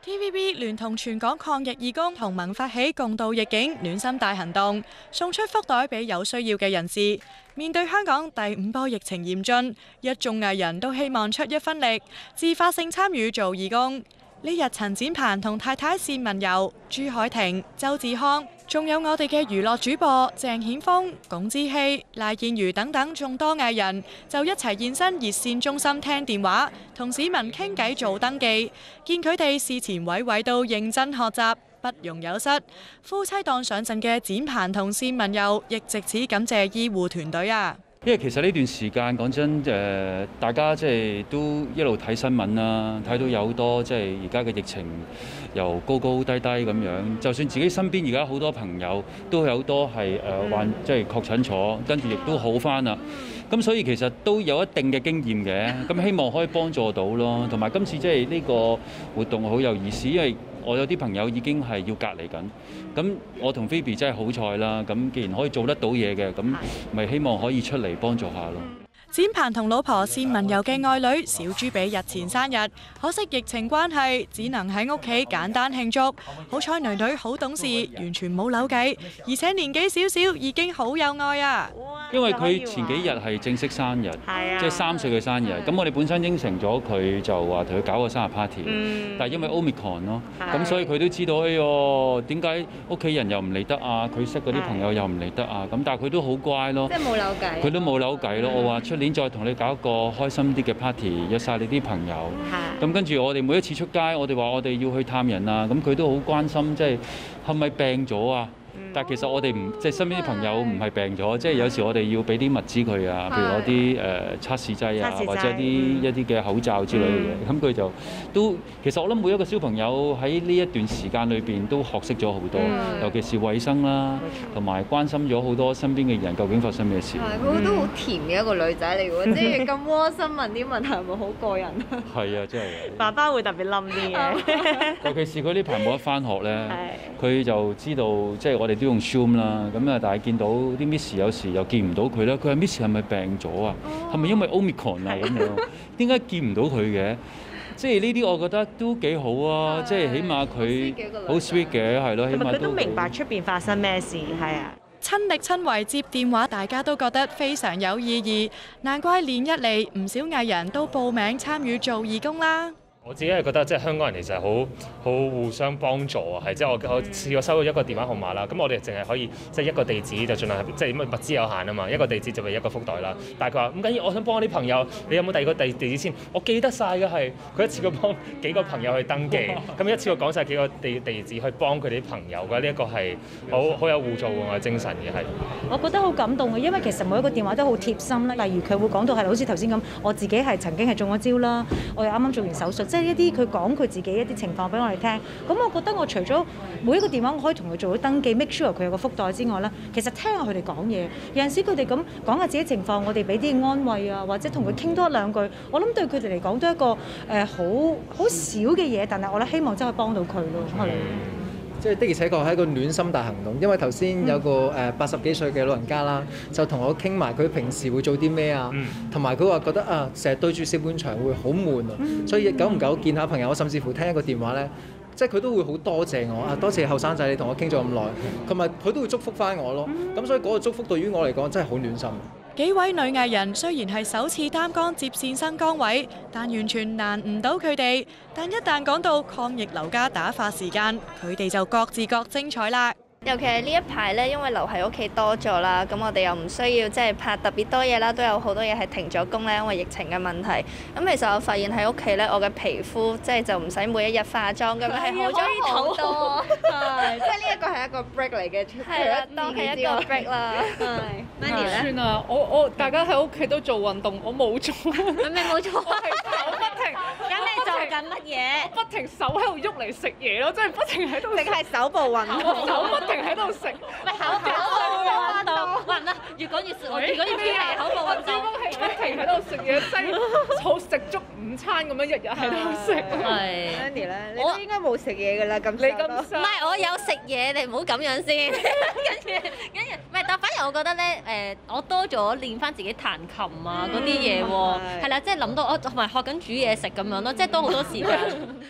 TVB 聯同全港抗疫義工同盟發起共渡疫境暖心大行動，送出福袋俾有需要嘅人士。面對香港第5波疫情嚴峻，一眾藝人都希望出一分力，自發性參與做義工。呢日陳展鵬同太太單文柔、朱凱婷、周志康，仲有我哋嘅娛樂主播鄭顯峰、龔之希、賴燕如等等眾多藝人，就一齊現身熱線中心聽電話，同市民傾偈做登記。見佢哋事前娓娓都認真學習，不容有失。夫妻檔上陣嘅展鵬同單文柔，亦藉此感謝醫護團隊啊！ 因為其實呢段時間講真，大家即係都一路睇新聞啦，睇到有好多即係而家嘅疫情由高高低低咁樣。就算自己身邊而家好多朋友都有好多係患即係確診咗，跟住亦都好返啦。咁所以其實都有一定嘅經驗嘅，咁希望可以幫助到咯。同埋今次即係呢個活動好有意思，因為我有啲朋友已經係要隔離緊，咁我同 Phoebe 真係好彩啦。咁既然可以做得到嘢嘅，咁咪希望可以出嚟幫助下咯。 展鵬同老婆單文柔嘅愛女小豬比日前生日，可惜疫情關係，只能喺屋企簡單慶祝。好彩女女好懂事，完全冇扭計，而且年紀少少已經好有愛啊！ 因為佢前幾日係正式生日，即係3歲嘅生日。咁我哋本身應承咗佢就話同佢搞個生日 party，但係因為 Omicron 咯，咁所以佢都知道，哎唷點解屋企人又唔嚟得啊？佢識嗰啲朋友又唔嚟得啊？咁但係佢都好乖咯， 即係冇扭計， 佢都冇扭計咯。我話出年再同你搞一個開心啲嘅 party， 約晒你啲朋友。咁跟住我哋每一次出街，我哋話我哋要去探人啊，咁佢都好關心，即係係咪病咗啊？但係其實我哋唔即係身邊啲朋友唔係病咗，即係有時我哋要俾啲物資佢啊，譬如攞啲測試劑啊，或者一啲嘅口罩之類嘅嘢。咁佢就都其實我諗每一個小朋友喺呢一段時間裏邊都學識咗好多，尤其是衞生啦，同埋關心咗好多身邊嘅人究竟發生咩事。 佢都好甜嘅一個女仔嚟嘅喎，即係咁窩心問啲問題，係咪好過癮啊？ 係啊，真係。 爸爸會特別冧啲嘅， 尤其是佢呢排冇得返學咧，佢就知道即係我哋都用 Zoom 啦，咁啊，但係見到啲 Miss 有時又見唔到佢啦。佢話 Miss 係咪病咗啊？係咪因為 Omicron 啊咁樣？點解見唔到佢嘅？即係呢啲我覺得都幾好啊！即係起碼佢好 sweet 嘅，係咯，起碼佢都明白出邊發生咩事，係啊。 親力親為接電話，大家都覺得非常有意義。難怪年一嚟唔少藝人都報名參與做義工啦。 我自己係覺得即係香港人其實好互相幫助啊，係即係我試過收到一個電話號碼啦，咁我哋淨係可佢即係一個地址就盡量即係物資有限啊嘛，一個地址就係一個福袋啦。但係佢話唔緊要，我想幫我啲朋友，你有冇第二個地址先？我記得晒嘅係佢一次過幫幾個朋友去登記，咁一次過講晒幾個地址去幫佢哋啲朋友嘅，呢一個係好有互助嘅精神嘅係。 我覺得好感動嘅，因為其實每一個電話都好貼心啦。例如佢會講到係好似頭先咁，我自己係曾經係中咗招啦，我又啱啱做完手術。即係一啲佢講佢自己一啲情況俾我哋聽，咁我覺得我除咗每一個電話我可以同佢做咗登記 make sure 佢有個福袋之外咧，其實聽下佢哋講嘢，有陣時佢哋咁講下自己情況，我哋俾啲安慰啊，或者同佢傾多一兩句，我諗對佢哋嚟講都係一個好少嘅嘢，但係我咧希望真係幫到佢咯，係。 即係的而且確係一個暖心大行動，因為頭先有個80幾歲嘅老人家啦，就同我傾埋佢平時會做啲咩啊，同埋佢話覺得啊，成日對住小本場會好悶啊，所以久唔久見下朋友，甚至乎聽一個電話咧，即係佢都會好多謝我啊，多謝後生仔你同我傾咗咁耐，同埋佢都會祝福翻我咯，咁所以嗰個祝福對於我嚟講真係好暖心。 幾位女藝人雖然係首次擔綱接線生崗位，但完全難唔到佢哋。但一旦講到抗疫留家打發時間，佢哋就各自各精彩啦。 尤其係呢一排咧，因為留喺屋企多咗啦，咁我哋又唔需要即係拍特別多嘢啦，都有好多嘢係停咗工咧，因為疫情嘅問題。咁其實我發現喺屋企咧，我嘅皮膚即係就唔使每一日化妝咁樣，係好咗好多。係，即係呢一個係一個 break 嚟嘅，係啦，當係一個 break 啦。係 ，Mandy 咧？ 算啦，我大家喺屋企都做運動，我冇做。 你冇做？ 我不停。 咁你做緊乜嘢？ 我不停手喺度喐嚟食嘢咯，即係不停喺度。 淨係手部運動。 手不停喺度食。 咪口部運動，哇唔得，越講越少，我越講越偏係口部運動。 係不停喺度食嘢，即係好食足午餐咁樣，日日喺度食。 係。 Andy 咧，你都應該冇食嘢㗎啦，咁你咁唔係，我有食嘢，你唔好咁樣先。跟住，唔係，但反而我覺得咧，我多咗練翻自己彈琴啊嗰啲嘢喎，係啦，即係諗到我同埋學緊煮嘢食咁樣咯，即係多好多時間。